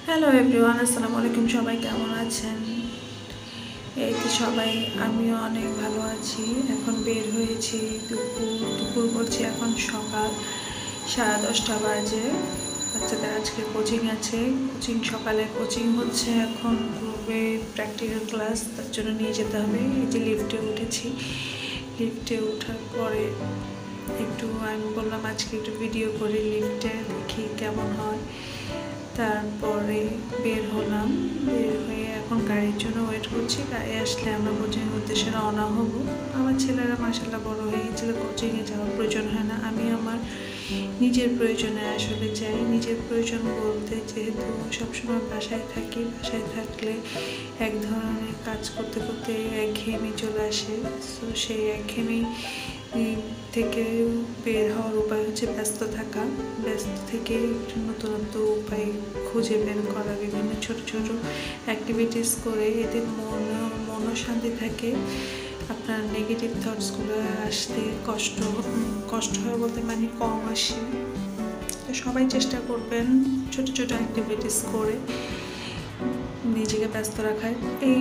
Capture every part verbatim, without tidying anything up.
Hello everyone, আসসালামু আলাইকুম। সবাই কেমন আছেন? এই তো সবাই, আমিও অনেক ভালো আছি। এখন বের হয়েছি, দুপুর দুপুর বলছি, এখন সকাল সাড়ে দশটা বাজে। বাচ্চাদের আজকে কোচিং আছে। কোচিং সকালে কোচিং হচ্ছে, এখন গ্রুপে প্র্যাকটিক্যাল ক্লাস, তার জন্য নিয়ে যেতে হবে। এই যে লিফটে উঠেছি, লিফটে ওঠার পরে একটু আমি বললাম আজকে একটু ভিডিও করি লিফটে, দেখি কেমন হয়। তারপরে বের হলাম, বের হয়ে এখন গাড়ির জন্য ওয়েট করছি। গাড়ি আসলে আমরা কোচিংয়ের উদ্দেশ্যে রওনা হব। আমার ছেলেরা মাশাআল্লাহ বড় হয়ে গেছিল, কোচিংয়ে যাওয়ার প্রয়োজন হয় না। আমি আমার নিজের প্রয়োজনে আসলে যাই। নিজের প্রয়োজন বলতে, যেহেতু সবসময় বাসায় থাকি, বাসায় থাকলে এক ধরনের কাজ করতে করতে একঘেয়েমি চলে আসে। তো সেই একঘেয়েমি থেকে বের হওয়ার উপায় হচ্ছে ব্যস্ত থাকা। ব্যস্ত থেকে একটু নতুনত্ব উপায় খুঁজে বের করা, বিভিন্ন ছোট ছোট অ্যাক্টিভিটিস করে, এতে মন মনও শান্তি থাকে। আপনার নেগেটিভ থটসগুলো আসতে কষ্ট কষ্ট হয় বলতে মানে কম আসে। তো সবাই চেষ্টা করবেন ছোট ছোট অ্যাক্টিভিটিস করে নিজেকে ব্যস্ত রাখার। এই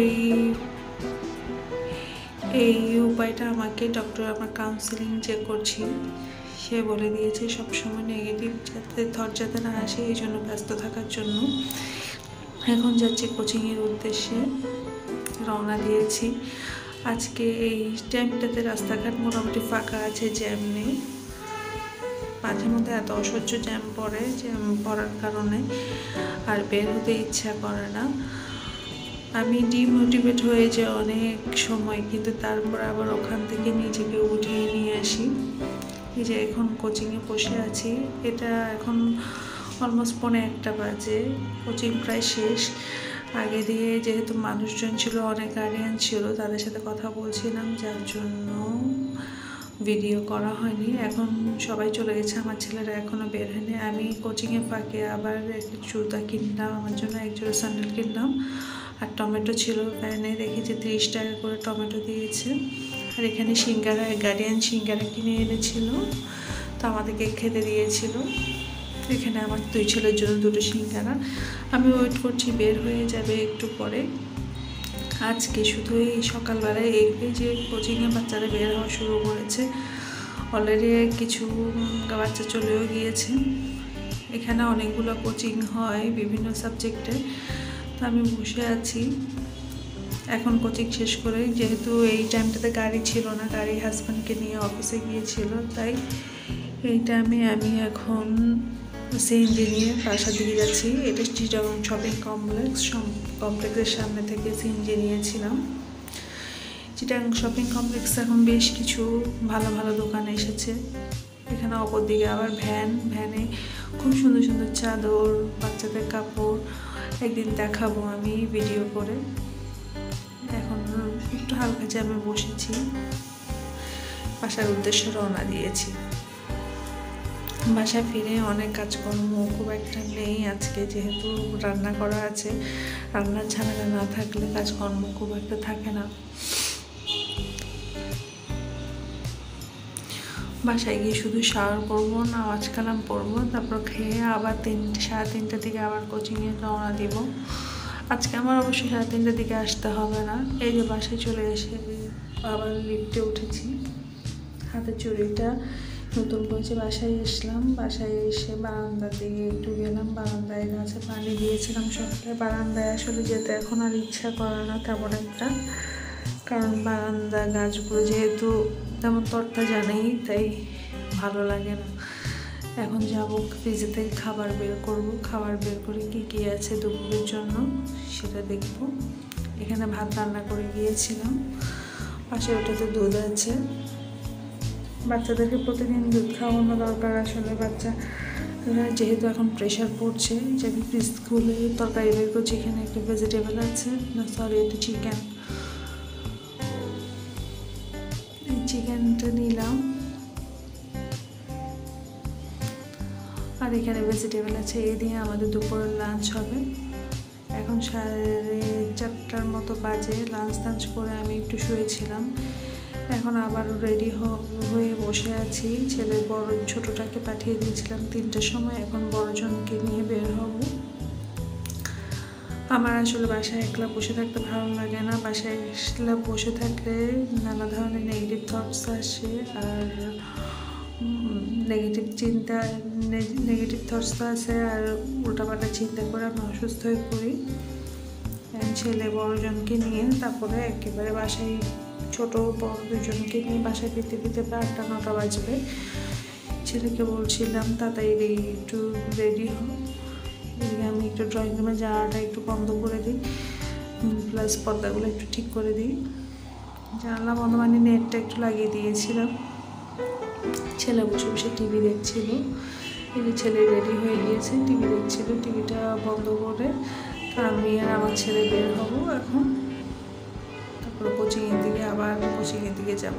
এই উপায়টা আমাকে ডক্টর, আমার কাউন্সিলিং যে করছি সে বলে দিয়েছে, সবসময় নেগেটিভ যাতে থট যাতে না আসে, এই জন্য ব্যস্ত থাকার জন্য। এখন যাচ্ছি কোচিংয়ের উদ্দেশ্যে, রওনা দিয়েছি। আজকে এই টাইমটাতে রাস্তাঘাট মোটামুটি ফাঁকা আছে, জ্যাম নেই। মাঝে মধ্যে এত অসহ্য জ্যাম পড়ে, জ্যাম পড়ার কারণে আর বের হতে ইচ্ছা করে না। আমি ডিমোটিভেট হয়ে যাই অনেক সময়, কিন্তু তারপর আবার ওখান থেকে নিজেকে উঠিয়ে নিয়ে আসি। এই যে এখন কোচিংয়ে বসে আছি, এটা এখন অলমোস্ট পৌনে একটা বাজে, কোচিং প্রায় শেষ। আগে দিয়ে যেহেতু মানুষজন ছিল, অনেক গার্ডিয়ান ছিল, তাদের সাথে কথা বলছিলাম, যার জন্য ভিডিও করা হয়নি। এখন সবাই চলে গেছে, আমার ছেলেরা এখনও বের হয়নি। আমি কোচিংয়ে ফাঁকে আবার একটু জুতা কিনলাম, আমার জন্য এক জোড়া স্যান্ডেল কিনলাম। আর টমেটো ছিল ভ্যানে, দেখেছি তিরিশ টাকা করে টমেটো দিয়েছে। আর এখানে সিঙ্গারা, গার্ডিয়ান সিঙ্গারা কিনে এনেছিল, তো আমাদেরকে খেতে দিয়েছিল। এখানে আমার দুই ছেলের জন্য দুটো সিঙ্গারা। আমি ওয়েট করছি, বের হয়ে যাবে একটু পরে। আজকে শুধু এই সকালবেলায় এই যে কোচিংয়ে বাচ্চারা বের হওয়া শুরু করেছে, অলরেডি কিছু বাচ্চা চলেও গিয়েছে। এখানে অনেকগুলো কোচিং হয় বিভিন্ন সাবজেক্টে, তো আমি বসে আছি এখন কোচিং শেষ করে। যেহেতু এই টাইমটাতে গাড়ি ছিল না, গাড়ি হাজব্যান্ডকে নিয়ে অফিসে গিয়েছিল, তাই এই টাইমে আমি এখন সিএনজি নিয়ে বাসার দিকে যাচ্ছি। এটা চিটাগং শপিং কমপ্লেক্স, কমপ্লেক্সের সামনে থেকে সিএনজি নিয়েছিলাম। চিটাগং শপিং কমপ্লেক্স এখন বেশ কিছু ভালো ভালো দোকান এসেছে। এখানে অপর দিকে আবার ভ্যান, ভ্যানে খুব সুন্দর সুন্দর চাদর, বাচ্চাদের কাপড় একদিন দেখাবো আমি ভিডিও করে। এখন একটু হালকা জ্যামে বসেছি, বাসার উদ্দেশ্যে রওনা দিয়েছি। বাসায় ফিরে অনেক কাজকর্ম খুব একটা নেই আজকে, যেহেতু রান্না করা আছে। রান্নার ঝামেলা না থাকলে কাজকর্ম খুব একটা থাকে না। বাসায় গিয়ে শুধু শাওয়ার করবো, নামাজ কালাম পড়বো, তারপর খেয়ে আবার তিনটে সাড়ে তিনটার দিকে আবার কোচিংয়ে রওনা দিব। আজকে আমার অবশ্যই সাড়ে তিনটার দিকে আসতে হবে না। এই যে বাসায় চলে এসে আবার লিফটে উঠেছি, হাতের চুড়িটা নতুন করেছে। বাসায় এসলাম, বাসায় এসে বারান্দার দিকে একটু গেলাম, বারান্দায় গাছে পানি দিয়েছিলাম সকালে। বারান্দায় আসলে যেতে এখন আর ইচ্ছা করে না তেমন একটা, কারণ বারান্দা গাছগুলো যেহেতু তেমন তরতাজা নেই, তাই ভালো লাগে না। এখন যাবো ফ্রিজে থেকে খাবার বের করব, খাবার বের করে কী কী আছে দুপুরের জন্য সেটা দেখব। এখানে ভাত রান্না করে গিয়েছিলাম, পাশে ওটাতে দুধ আছে। বাচ্চাদেরকে প্রতিদিন দুধ খাওয়ানো দরকার আসলে। বাচ্চা যেহেতু এখন প্রেশার পড়ছে, যে আমি ফ্রিজ খুলে তরকারি বের করছি, এখানে একটা ভেজিটেবল আছে, না সরি এটা চিকেন। এই চিকেনটা নিলাম, আর এখানে ভেজিটেবল আছে। এই দিয়ে আমাদের দুপুরের লাঞ্চ হবে। এখন সাড়ে চারটার মতো বাজে, লাঞ্চ টাঞ্চ করে আমি একটু শুয়েছিলাম। এখন আবার রেডি হয়ে বসে আছি। ছেলে বড় ছোটোটাকে পাঠিয়ে দিয়েছিলাম তিনটের সময়, এখন বড়জনকে নিয়ে বের হব। আমার আসলে বাসায় একলা বসে থাকতে ভালো লাগে না। বাসায় একলা বসে থাকলে নানা ধরনের নেগেটিভ থটস আসে, আর নেগেটিভ চিন্তা নেগেটিভ থটস তো আসে, আর উল্টাপাল্টা চিন্তা করে আমি অসুস্থ হয়ে পড়ি। ছেলে বড়জনকে নিয়ে তারপরে একেবারে বাসায় ছোট বড় দুজনকে নিয়ে বাসায় ফিরতে ফিরতে প্রায় আটটা নটা বাজবে। ছেলেকে বলছিলাম তাড়াতাড়ি একটু রেডি হো, আমি একটু ড্রয়িং রুমে জানালাটা একটু বন্ধ করে দিই, প্লাস পর্দাগুলো একটু ঠিক করে দিই। জানলা বন্ধ মানে নেটটা একটু লাগিয়ে দিয়েছিলাম। ছেলে বসে বসে টিভি দেখছিল। এই যে ছেলে রেডি হয়ে গিয়েছে, টিভি দেখছিল। টিভিটা বন্ধ করে আমি আর আমার ছেলে বের হবো এখন, তারপরে কোচিংয়ের দিকে আবার কোচিংয়ের দিকে যাব।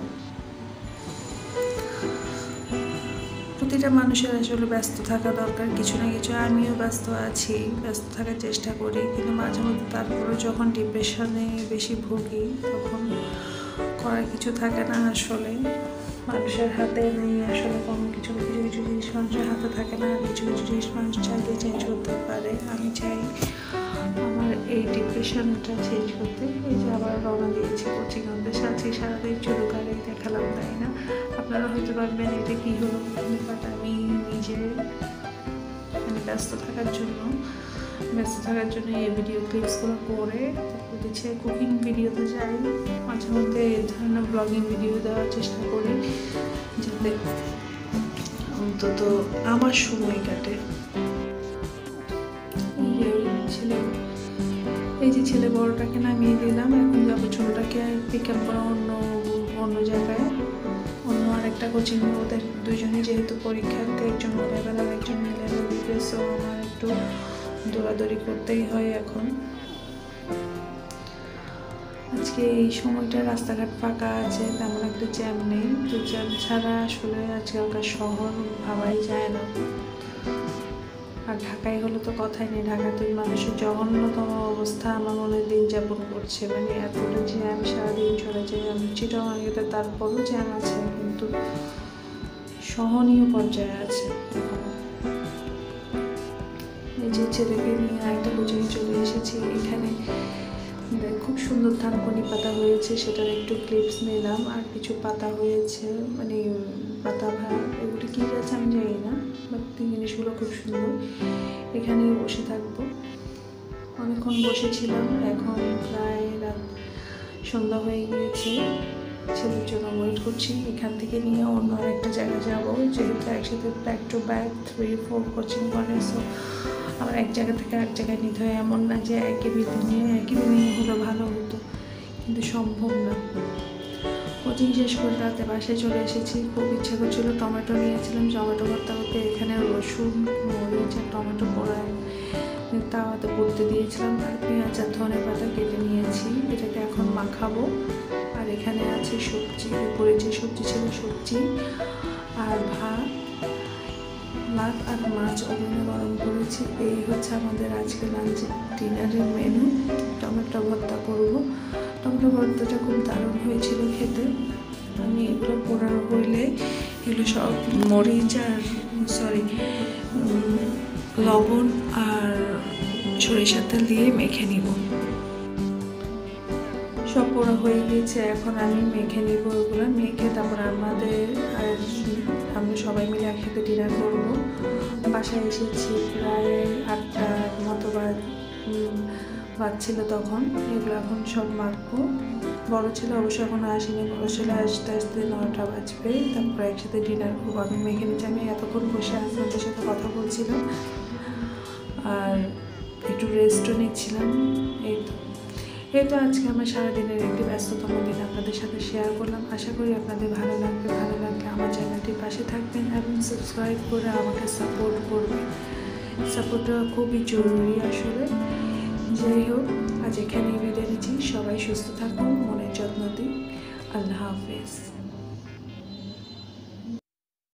প্রতিটা মানুষের আসলে ব্যস্ত থাকা দরকার, কিছু না কিছু। আমিও ব্যস্ত আছি, ব্যস্ত থাকার চেষ্টা করি, কিন্তু মাঝে মধ্যে তারপরে যখন ডিপ্রেশনে বেশি ভুগি তখন করার কিছু থাকে না। আসলে মানুষের হাতে নেই আসলে কোনো কিছু, কিছু কিছু জিনিস মানুষের হাতে থাকে না, কিছু কিছু জিনিস মানুষ চাইলে চেঞ্জ করতে পারে। আমি চাই আমার এই ডিপ্রেশনটা চেঞ্জ করতে। এই যে আবার রওনা দিয়েছি কোচিং উদ্দেশ্যে। আজকে সারাদিন চুরু গাড়ি দেখালাম, তাই না? আপনারা হয়তো ভাববেন এটা কী হলো, বাট আমি নিজে মানে ব্যস্ত থাকার জন্য ব্যস্ত থাকার জন্য এই ভিডিও ক্লিপসগুলো করে দিচ্ছে। কুকিং ভিডিওতে যাই, মাঝে মধ্যে এই ধরনের ব্লগিং ভিডিও দেওয়ার চেষ্টা করি, যাতে অন্তত আমার সময় কাটে। ছেলে এই যে ছেলে বড়টাকে নামিয়ে দিলাম, এখন যাবো ছোটটাকে পিক আপ করা অন্য অন্য জায়গায়, অন্য আরেকটা কোচিং। ওদের দুজনে যেহেতু পরীক্ষার্থী, একজন লেভেল আর একজন লেভেল দিবে, সো আমার একটু দৌড়াদৌড়ি করতেই হয় এখন। আজকে এই সময়টা রাস্তাঘাট ফাঁকা আছে, তেমন একটা জ্যাম নেই। তো জ্যাম ছাড়া আসলে আজকালকার শহর ভাবাই যায় না। আর ঢাকায় হলে তো কথাই নেই, ঢাকাতে মানুষের জঘন্যতম অবস্থা আমার মনে দিন যাপন করছে। মানে এতটা জ্যাম, সারাদিন চলে যায়। আমি চিটাগাংতে তারপরও জ্যাম আছে, কিন্তু সহনীয় পর্যায়ে আছে। এই যে ছেলেকে নিয়ে আরেকটা কোচিংয়ে চলে এসেছি। এখানে খুব সুন্দর থানকুনি পাতা হয়েছে, সেটার একটু ক্লিপস নিলাম। আর কিছু পাতা হয়েছে, মানে পাতা ভাড়া, এগুলি কী আছে আমি জানি না, বাট জিনিসগুলো খুব সুন্দর। এখানে বসে থাকবো, অনেকক্ষণ বসেছিলাম। এখন প্রায় রাত সন্ধ্যা হয়ে গিয়েছে, ছেলের জন্য ওয়েট করছি। এখান থেকে নিয়ে অন্য আরেকটা জায়গায় যাবো, যেহেতু একসাথে back to back three four coaching করে, সো আবার এক জায়গা থেকে এক জায়গায় নিতে হয়। এমন না যে একই বিধি নিয়ে একই বিধি হলে ভালো হতো, কিন্তু সম্ভব না। কোচিং শেষ করে রাতে বাসায় চলে এসেছি। খুব ইচ্ছা করছিল, টমেটো নিয়েছিলাম টমেটো ভর্তা করতে। এখানে রসুন, মরিচ আর টমেটো পোড়ায় তাওয়াতে পড়তে দিয়েছিলাম, আর পেঁয়াজ আর ধনে পাতা কেটে নিয়েছি। এটাকে এখন মাখাবো। আর এখানে আছে সবজি, উপরে যে সবজি ছিল সবজি, আর ভাত ভাত আর মাছ ওভেনে গরম করেছি। এই হচ্ছে আমাদের আজকে লাঞ্চ ডিনারের মেনু। টমেটো ভর্তা করবো। টমেটো ভর্তাটা খুব দারুণ হয়েছিল খেতে। আমি এগুলো পোড়ানো হইলে এগুলো সব মরিচ আর সরি লবণ আর সরিষার তেল দিয়ে মেখে নিব। সব পোড়া হয়ে গিয়েছে, এখন আমি মেখে নিব। ওগুলো মেখে তারপর আমাদের আর আমরা সবাই মিলে একসাথে ডিনার করবো। বাসায় এসেছি প্রায় আটটার মতো বাজছিল তখন। এগুলো এখন সব মাখবো। বড়ো ছেলে অবশ্য এখন আসেনি, বড়ো ছেলে আসতে আসতে নটা বাজবে, তারপরে একসাথে ডিনার করবো। আমি মেখে নিচ্ছি। আমি এতক্ষণ বসে হাজব্যান্ডের সাথে কথা বলছিলাম আর একটু রেস্টও নিচ্ছিলাম। এই তো এই তো আজকে আমার সারাদিনের একটি ব্যস্ততম দিন আপনাদের সাথে শেয়ার করলাম। আশা করি আপনাদের ভালো লাগবে। ভালো লাগলে আমার চ্যানেলটির পাশে থাকবেন এবং সাবস্ক্রাইব করে আমাকে সাপোর্ট করবেন। সাপোর্টটা খুবই জরুরি আসলে। যাই হোক, আজ এখানেই বিদায় নিচ্ছি। সবাই সুস্থ থাকুন, মনের যত্ন দিন। আল্লাহ হাফেজ।